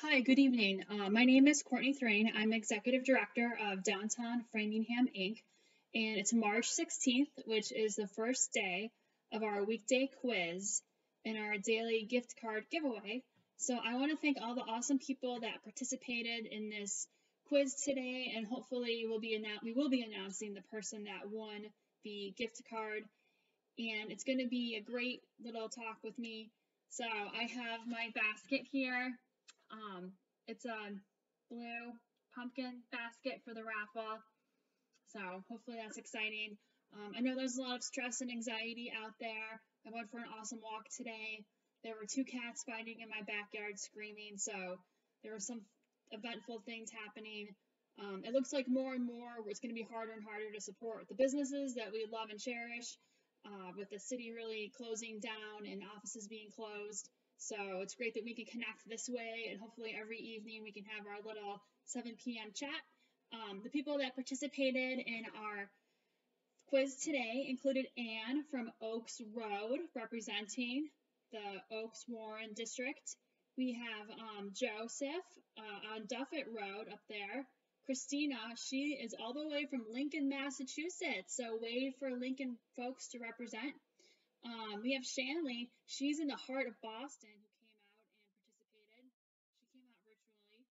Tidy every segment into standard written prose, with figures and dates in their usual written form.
Hi, good evening. My name is Courtney Thrain. I'm Executive Director of Downtown Framingham, Inc. And it's March 16th, which is the first day of our weekday quiz and our daily gift card giveaway. So I want to thank all the awesome people that participated in this quiz today, and hopefully we will be announcing the person that won the gift card. And it's going to be a great little talk with me. So I have my basket here. It's a blue pumpkin basket for the raffle. So hopefully that's exciting. I know there's a lot of stress and anxiety out there. I went for an awesome walk today. There were two cats fighting in my backyard screaming, so there were some eventful things happening. It looks like more and more it's going to be harder and harder to support the businesses that we love and cherish, with the city really closing down and offices being closed. So it's great that we can connect this way, and hopefully every evening we can have our little 7 p.m. chat. The people that participated in our quiz today included Anne from Oaks Road, representing the Oaks Warren District. We have Joseph on Duffett Road up there. Christina, she is all the way from Lincoln, Massachusetts, so wave for Lincoln folks to represent. We have Shanley, she's in the heart of Boston, who came out and participated. She came out virtually.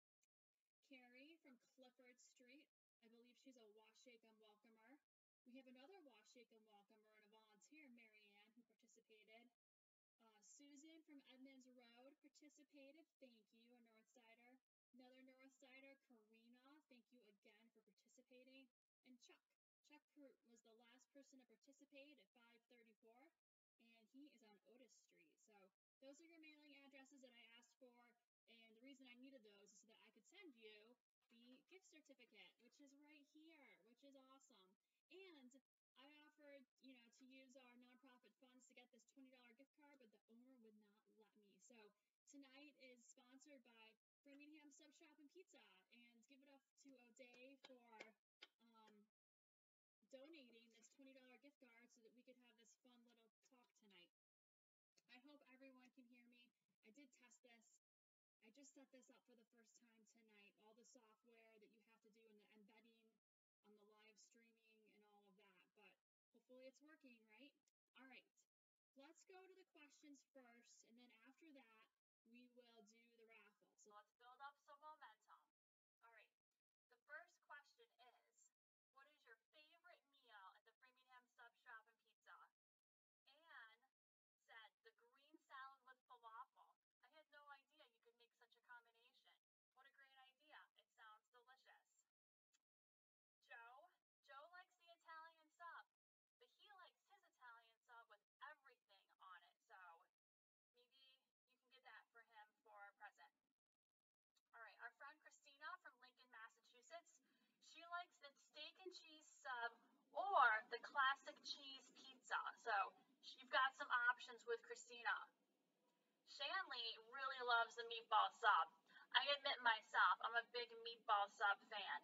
Carrie from Clifford Street, I believe she's a Washake-em welcomer. We have another Washake-em welcomer and a volunteer, Marianne, who participated. Susan from Edmonds Road participated. Thank you, a Northsider. Another Northsider, Karina, thank you again for participating. And Chuck was the last person to participate at 534, and he is on Otis Street. So those are your mailing addresses that I asked for, and the reason I needed those is so that I could send you the gift certificate, which is right here, which is awesome. And I offered, to use our nonprofit funds to get this $20 gift card, but the owner would not let me. So tonight is sponsored by Framingham Sub Shop and Pizza, and give it up to O'Day for donating this $20 gift card so that we could have this fun little talk tonight. I hope everyone can hear me. I did test this. I just set this up for the first time tonight, all the software that you have to do in the embedding on the live streaming and all of that, but hopefully it's working, right? All right, let's go to the questions first, and then after that, we will do the raffle. So let's build up some momentum. All right, the first question is, what is your favorite meal at the Framingham Sub Shop and Pizza? Anne said the green salad with falafel. I had no idea you could make such a combination. What a great idea. It sounds delicious. Joe likes the Italian sub, but he likes his Italian sub with everything on it. So maybe you can get that for him for a present. All right, our friend Christina from Lincoln, Massachusetts, she likes the steak and cheese sub or the classic cheese pizza. So you've got some options with Christina. Shanley really loves the meatball sub. I admit myself, I'm a big meatball sub fan.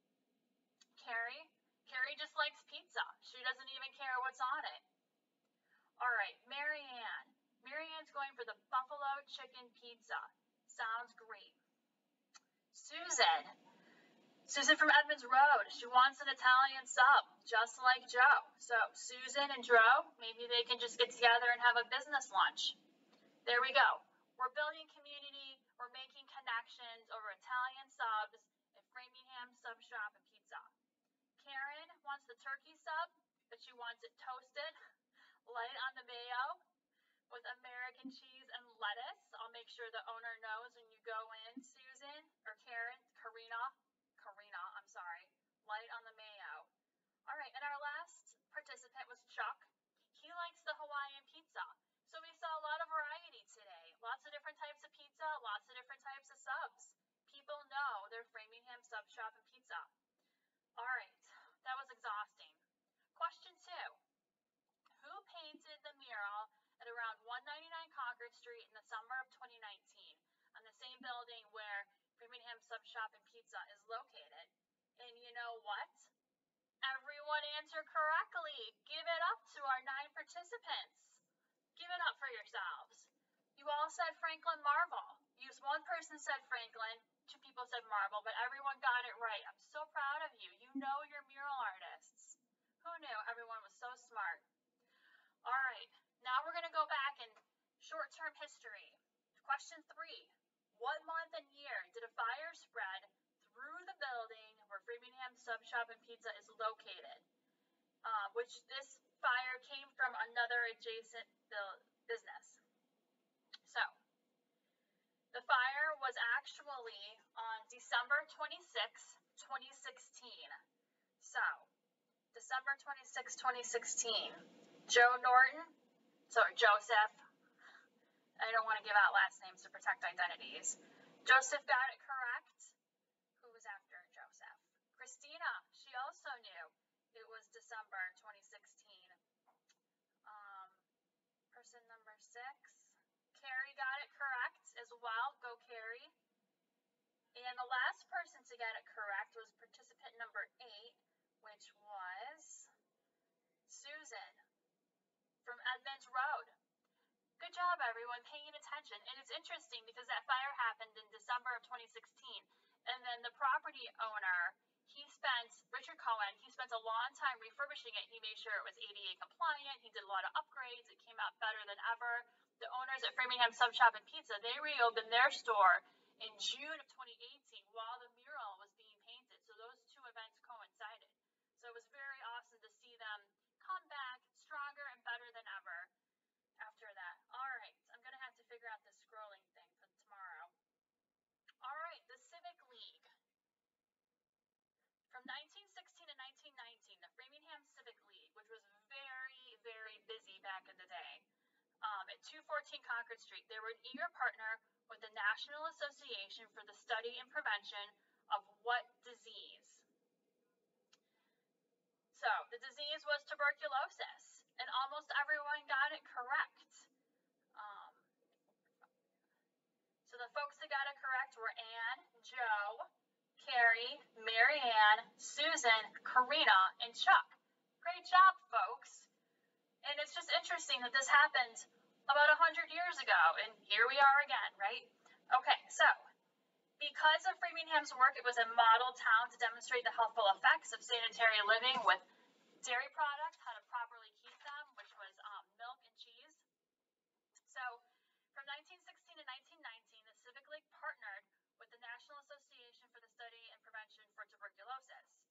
Carrie just likes pizza. She doesn't even care what's on it. All right, Marianne's going for the buffalo chicken pizza. Sounds great. Susan from Edmonds Road, she wants an Italian sub, just like Joe. So Susan and Joe, maybe they can just get together and have a business lunch. There we go. We're building community. We're making connections over Italian subs at Framingham Sub Shop and Pizza. Karen wants the turkey sub, but she wants it toasted, light on the mayo, with American cheese and lettuce. I'll make sure the owner knows when you go in, Susan, or Karina, I'm sorry, light on the mayo. All right, and our last participant was Chuck. He likes the Hawaiian pizza. So we saw a lot of variety today. Lots of different types of pizza, lots of different types of subs. People know their Framingham Sub Shop and Pizza. All right, that was exhausting. Question 2. Who painted the mural at around 199 Concord Street in the summer of 2019 on the same building where Framingham Sub Shop and Pizza is located? And you know what? Everyone answered correctly. Give it up to our 9 participants. Give it up for yourselves. You all said Franklin Marvel. One person said Franklin, 2 people said Marble, but everyone got it right. I'm so proud of you. You know your mural artists. Who knew? Everyone was so smart. All right, now we're going to go back in short-term history. Question 3. What month and year did a fire spread through the building where Framingham Sub Shop and Pizza is located? Which this fire came from another adjacent business. So, the fire was actually on December 26, 2016. So, December 26, 2016. Joseph, I don't want to give out last names to protect identities. Joseph got it correct. Who was after Joseph? Christina, she also knew it was December 2016. Person number 6. Carrie got it correct as well. Go Carrie. And the last person to get it correct was participant number 8, which was Susan from Edmonds Road. Good job, everyone, paying attention. And it's interesting because that fire happened in December of 2016. And then the property owner, Richard Cohen, he spent a long time refurbishing it. He made sure it was ADA compliant. He did a lot of upgrades. It came out better than ever. The owners at Framingham Sub Shop and Pizza, they reopened their store in June of 2018 while the mural was being painted. So those 2 events coincided. So it was very awesome to see them come back stronger and better than ever after that. All right, I'm going to have to figure out the scrolling thing for tomorrow. All right, the Civic League. From 1916 to 1919, the Framingham Civic League, which was very, very busy back in the day, at 214 Concord Street, they were an eager partner with the National Association for the Study and Prevention of what disease? So, the disease was tuberculosis, and almost everyone got it correct. So the folks that got it correct were Anne, Joe, Carrie, Marianne, Susan, Karina, and Chuck. Great job, folks. And it's just interesting that this happened about 100 years ago, and here we are again, right? Okay, so because of Framingham's work, it was a model town to demonstrate the healthful effects of sanitary living with dairy products, how to properly keep them, which was milk and cheese. So from 1916 to 1919, the Civic League partnered with the National Association for the Study and Prevention for Tuberculosis.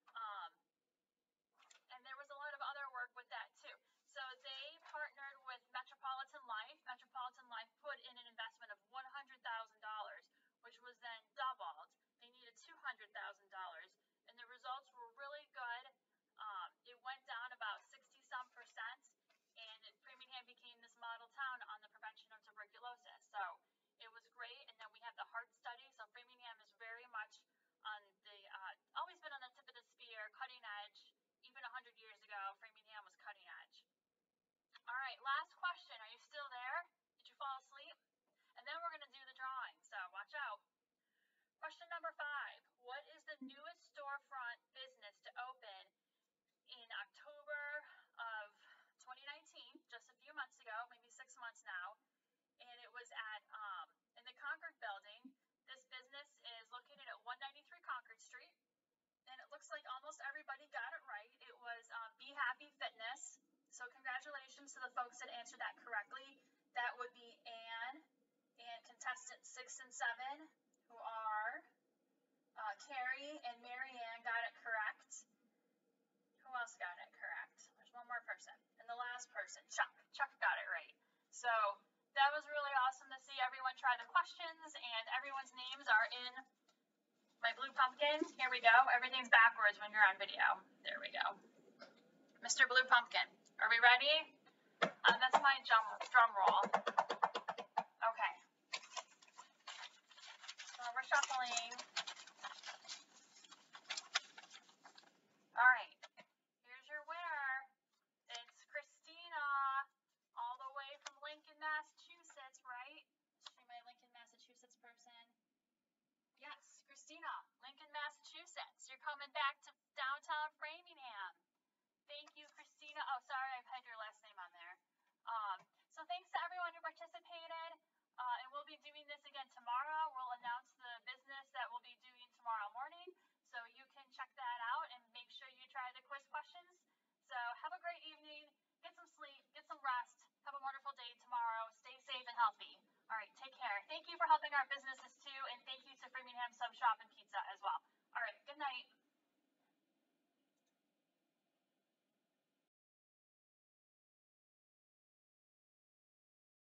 And there was a lot of other work with that too. So they partnered with Metropolitan Life. Metropolitan Life put in an investment of $100,000, which was then doubled. They needed $200,000, and the results were really good. It went down about 60-some%, and Framingham became this model town on the prevention of tuberculosis. So it was great. And then we have the heart study. So Framingham is very much on the, always been on the tip of the spear, cutting edge. Even 100 years ago, Framingham was cutting edge. All right, last question. Are you still there? Did you fall asleep? And then we're going to do the drawing, so watch out. Question number 5. What is the newest storefront business to open in October of 2019, just a few months ago, maybe 6 months now? And it was at in the Concord building. This business is located at 193 Concord Street. And it looks like almost everybody got it right. It was Be Happy Fitness. So congratulations to the folks that answered that correctly. That would be Anne and contestants 6 and 7, who are Carrie and Marianne got it correct. Who else got it correct? There's one more person. And the last person, Chuck. Chuck got it right. So that was really awesome to see everyone try the questions, and everyone's names are in my blue pumpkin. Here we go. Everything's backwards when you're on video. There we go. Mr. Blue Pumpkin. Are we ready? That's my drum roll. Okay. So we're shuffling. All right. Here's your winner. It's Christina, all the way from Lincoln, Massachusetts, right? Is she my Lincoln, Massachusetts person? Yes, Christina, Lincoln, Massachusetts. You're coming back to downtown Framingham. Thank you, Christina. Oh, sorry, I had your last name on there. So thanks to everyone who participated. doing this again tomorrow. We'll announce the business that we'll be doing tomorrow morning, so you can check that out and make sure you try the quiz questions. So have a great evening. Get some sleep. Get some rest. Have a wonderful day tomorrow. Stay safe and healthy. All right, take care. Thank you for helping our business